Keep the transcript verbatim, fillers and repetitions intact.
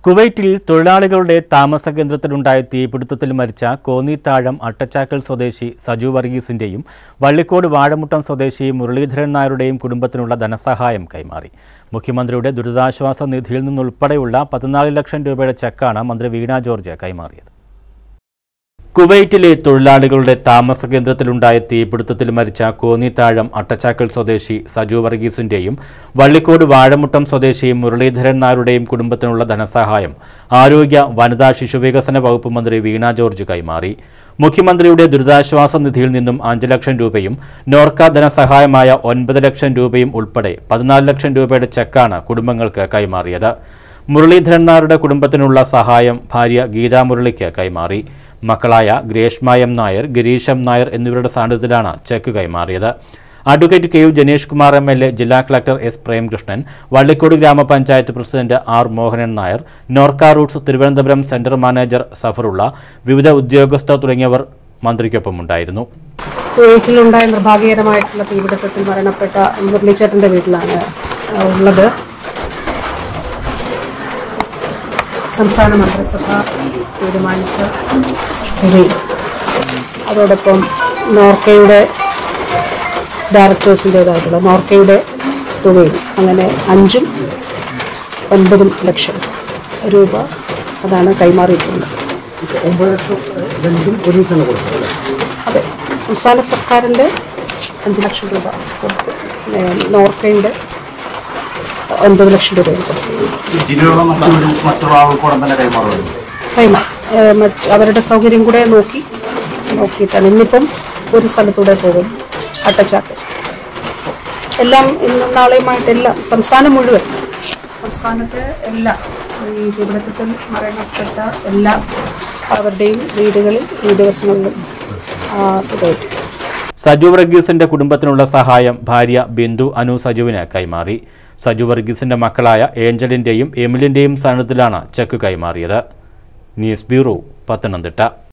കുവൈറ്റിൽ തൊഴിലാളികളുടെ താമസ കേന്ദ്രത്തിലുണ്ടായ തീപിടുത്തത്തിൽ മരിച്ച കോന്നിത്താഴം അട്ടച്ചാക്കൽ സ്വദേശി സജു വർഗീസിന്റെയും വള്ളിക്കോട് വാഴമുട്ടം സ്വദേശി മുരളീധരൻ നായരുടെയും കുടുംബത്തിനുള്ള ധനസഹായം കൈമാറി. മുഖ്യമന്ത്രിയുടെ ദുരിതാശ്വാസ നിധിയിൽ നിന്നുൾപ്പെടെയുള്ള പതിനാല് ലക്ഷം രൂപയുടെ ചെക്കാണ് മന്ത്രി വീണ ജോർജ് കൈമാറിയത്. കുവൈറ്റിലെ തൊഴിലാളികളുടെ താമസ കേന്ദ്രത്തിലുണ്ടായ തീപിടുത്തത്തിൽ മരിച്ച കോന്നിത്താഴം അട്ടച്ചാക്കൽ സ്വദേശി സജു വർഗീസിന്റെയും വള്ളിക്കോട് വാഴമുട്ടം സ്വദേശി മുരളീധരൻ നായരുടെയും കുടുംബത്തിനുള്ള ധനസഹായം ആരോഗ്യ വനിതാ ശിശുവികസന വകുപ്പ് മന്ത്രി വീണ ജോർജ് കൈമാറി. മുഖ്യമന്ത്രിയുടെ ദുരിതാശ്വാസ നിധിയിൽ നിന്നും അഞ്ച് ലക്ഷം രൂപയും നോർക്ക ധനസഹായമായ ഒൻപത് ലക്ഷം രൂപയും ഉൾപ്പെടെ പതിനാല് ലക്ഷം രൂപയുടെ ചെക്കാണ് കുടുംബങ്ങൾക്ക് കൈമാറിയത്. മുരളീധരൻ നായരുടെ കുടുംബത്തിനുള്ള സഹായം ഭാര്യ ഗീതാ മുരളിക്ക് കൈമാറി. മക്കളായ ഗ്രേഷ്മ എം നായർ, ഗിരീഷ് എം നായർ എന്നിവരുടെ സാന്നിധ്യത്തിലാണ് ചെക്ക് കൈമാറിയത്. Advocate K U Janeesh Kumar M L A, ജില്ലാ collector S Premkrishnan, Vallikode Gramapanchayat president R Mohanan Nair, NORKA roots Thiruvananthapuram centre manager Safarulla, വിവിധ ഉദ്യോഗസ്ഥർ തുടങ്ങിയവർ മന്ത്രിക്കൊപ്പമുണ്ടായിരുന്നു. കുവൈറ്റിലുണ്ടായ നിർഭാഗ്യകരമായിട്ടുള്ള തീപിടുത്തത്തിൽ മരണപ്പെട്ട മുരളിച്ചേട്ടൻ്റെ വീട്ടിലാണ് ഉള്ളത്. സംസ്ഥാന മന്ത്രിസഭ തീരുമാനിച്ച തുകയും അതോടൊപ്പം നോർക്കയുടെ ഡയറക്ടേഴ്സിൻ്റേതായിട്ടുള്ള നോർക്കയുടെ തുകയും അങ്ങനെ അഞ്ചും ഒൻപതും ലക്ഷം രൂപ അതാണ് കൈമാറിയിട്ടുള്ളത്. അതെ, സംസ്ഥാന സർക്കാരിൻ്റെ അഞ്ച് ലക്ഷം രൂപ കൊടുത്തു, നോർക്കയുടെ ഒൻപത് ലക്ഷം രൂപയും കൊടുത്തു. കൈമാറി മറ്റ് അവരുടെ സൗകര്യം കൂടെ നോക്കി നോക്കിയിട്ടാണ് ഇന്നിപ്പം ഒരു സ്ഥലത്തൂടെ പോകും. അട്ടച്ചാക്കൽ എല്ലാം ഇന്നും നാളെയുമായിട്ടെല്ലാം സംസ്ഥാനം മുഴുവൻ സംസ്ഥാനത്തെ എല്ലാ ഈ തീപിടുത്തത്തിൽ മരണപ്പെട്ട എല്ലാ അവരുടെയും വീടുകളിൽ ഈ ദിവസങ്ങളിലും ഇതായിട്ട് സജു വർഗീസിന്റെ കുടുംബത്തിനുള്ള സഹായം ഭാര്യ ബിന്ദു അനു സജുവിന് കൈമാറി. സജു വർഗീസിന്റെ മക്കളായ ഏഞ്ചലിന്റെയും എമിലിന്റെയും സാന്നിധ്യത്തിലാണ് ചെക്ക് കൈമാറിയത്. News bureau, Pathanamthitta.